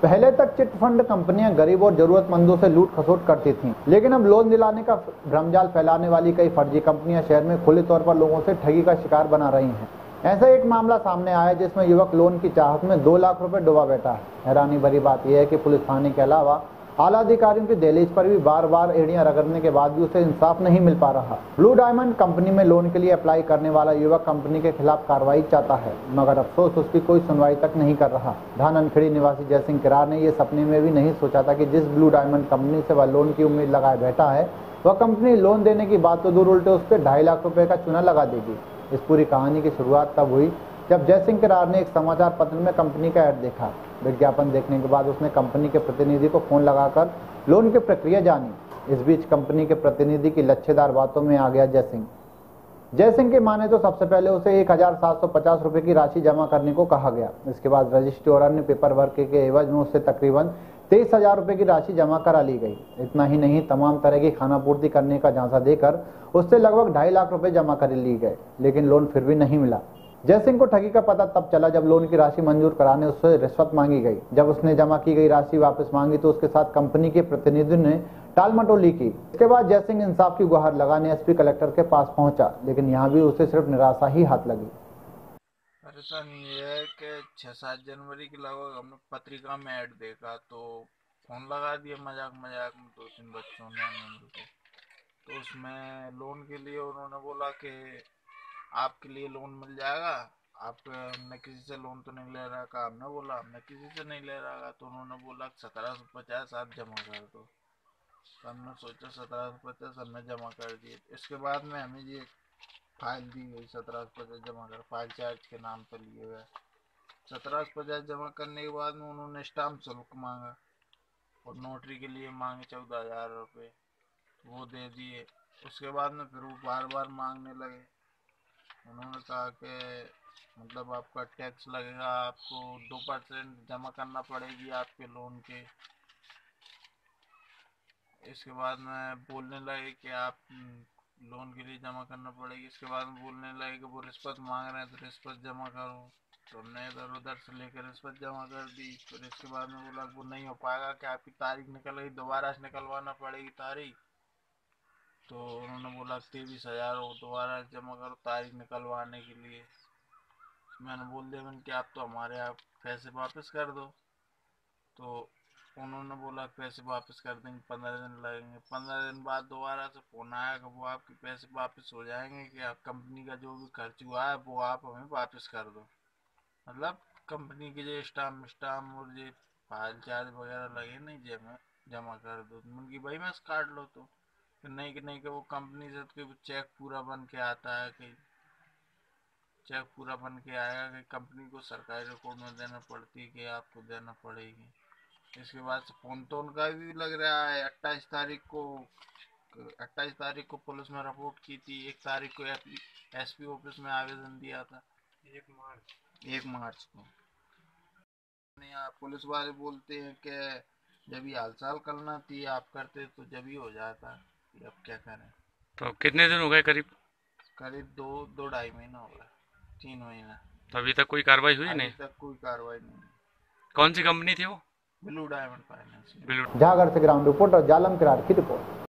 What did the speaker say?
पहले तक chit fund कंपनियां गरीब और जरूरतमंदों से लूट खसोट करती थीं, लेकिन अब लोन दिलाने का भ्रमजाल फैलाने वाली कई फर्जी कंपनियां शहर में खुले तौर पर लोगों से ठगी का शिकार बना रही हैं। ऐसा एक मामला सामने आया जिसमें युवक लोन की चाहत में 2 लाख रुपए डुबा बैठा है। हैरानी भरी बात यह है कि पुलिस थाने के अलावा आला अधिकारियों की दहलीज पर भी बार बार एड़ियां रगड़ने के बाद भी उसे इंसाफ नहीं मिल पा रहा। ब्लू डायमंड कंपनी में लोन के लिए अप्लाई करने वाला युवक कंपनी के खिलाफ कार्रवाई चाहता है, मगर अफसोस उसकी कोई सुनवाई तक नहीं कर रहा। धाननखेड़ी निवासी जयसिंह किरार ने ये सपने में भी नहीं सोचा था कि जिस ब्लू डायमंड कंपनी से वह लोन की उम्मीद लगाए बैठा है, वह कंपनी लोन देने की बात तो दूर उल्टे उस पर 2.5 लाख रुपए का चूना लगा देगी। इस पूरी कहानी की शुरुआत तब हुई जब जयसिंह किरार ने एक समाचार पत्र में कंपनी का ऐड देखा। विज्ञापन देखने के बाद उसने कंपनी के प्रतिनिधि को फोन लगाकर लोन की प्रक्रिया जानी। इस बीच कंपनी के प्रतिनिधि की लच्छेदार बातों में आ गया जयसिंह के माने तो सबसे पहले उसे 1,750 रुपए की राशि जमा करने को कहा गया। इसके बाद रजिस्ट्री और अन्य पेपर वर्क के एवज में उससे तकरीबन 23,000 रुपए की राशि जमा करा ली गई। इतना ही नहीं, तमाम तरह की खानापूर्ति करने का झांसा देकर उससे लगभग 2.5 लाख रुपए जमा कर ली गए, लेकिन लोन फिर भी नहीं मिला। जयसिंह को ठगी का पता तब चला जब लोन की राशि मंजूर कराने उससे रिश्वत मांगी गई। जब उसने जमा की गई राशि वापस मांगी तो उसके साथ कंपनी के प्रतिनिधि ने टालमटोली की। इसके बाद जयसिंह इंसाफ की गुहार लगाने एसपी कलेक्टर के पास पहुंचा, लेकिन यहाँ भी उसे सिर्फ निराशा ही हाथ लगी। परेशानी ये है कि 6-7 जनवरी के लगभग हमने पत्रिका में ऐड देखा तो फोन लगा दिया मजाक मजाक में 2-3 बच्चों ने मिलकर। तो उसमें लोन के लिए उन्होंने बोला कि आपके लिए लोन मिल जाएगा, आप हमने किसी से लोन तो नहीं ले रहा का। हमने बोला हमने किसी से नहीं ले रहा। तो उन्होंने बोला 1750 आप जमा कर दो। तो हमने सोचा 1750 हमने जमा कर दिए। इसके बाद में हमें ये फाइल दी गई 1750 जमा कर, फाइल चार्ज के नाम पर लिए हुए। 1750 जमा करने के बाद में उन्होंने स्टाम्प शुल्क मांगा और नोटरी के लिए मांगे 14,000 रुपये, वो दे दिए। उसके बाद में फिर वो बार बार मांगने लगे। उन्होंने कहा कि मतलब आपका टैक्स लगेगा, आपको 2% जमा करना पड़ेगी आपके लोन के। इसके बाद में बोलने लगे कि आप लोन के लिए जमा करना पड़ेगी। इसके बाद में बोलने लगे कि वो रिश्वत मांग रहे हैं तो रिश्वत जमा करो। तो हमने इधर उधर से लेकर रिश्वत जमा कर दी। फिर इसके बाद में बोला वो नहीं हो पाएगा कि आपकी तारीख निकल गई, दोबारा से निकलवाना पड़ेगी तारीख। तो उन्होंने बोला 23,000 दोबारा जमा करो तारीख निकलवाने के लिए। मैंने बोल दिया मैंने कि आप तो हमारे आप पैसे वापस कर दो। तो उन्होंने बोला पैसे वापस कर देंगे, 15 दिन लगेंगे। 15 दिन बाद दोबारा से फोन आया कि वो आपके पैसे वापस हो जाएंगे, कि आप कंपनी का जो भी खर्च हुआ है वो आप हमें वापस कर दो। मतलब कंपनी के जो स्टाम्प और जो फाइल चार्ज वगैरह लगे नहीं जमा कर दो। उनकी भाई बस काट लो। तो नहीं कि नहीं कि वो कंपनी से तो चेक पूरा बन के आता है, कि चेक पूरा बन के आएगा कि कंपनी को सरकारी रिकॉर्ड में देना पड़ती है कि आपको देना पड़ेगी। इसके बाद से फोन तो उनका भी लग रहा है। 28 तारीख को पुलिस में रिपोर्ट की थी। 1 तारीख को एसपी ऑफिस में आवेदन दिया था, 1 मार्च को। पुलिस वाले बोलते हैं कि जब ये हालचाल करना थी आप करते तो जब ही हो जाता। अब क्या करें। तो कितने दिन हो गए करीब? करीब 2-2.5 महीना हो गया, 3 महीना। तो अभी तक कोई कार्रवाई हुई अभी नहीं? तक कोई कार्रवाई नहीं। कौन सी कंपनी थी वो? Blue Diamond Finance. ब्लू झागड़ से ग्राउंड रिपोर्टर जालम किरार की रिपोर्ट।